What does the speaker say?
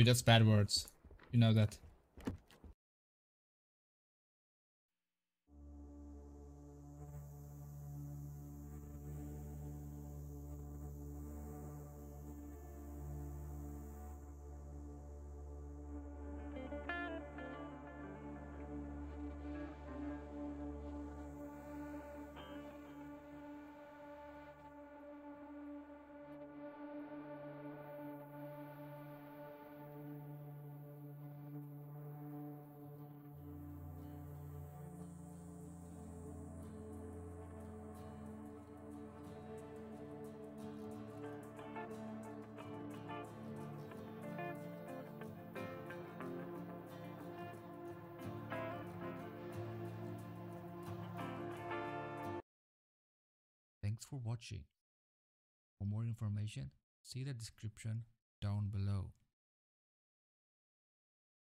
That's bad words. You know that. Thanks for watching. For more information, see the description down below.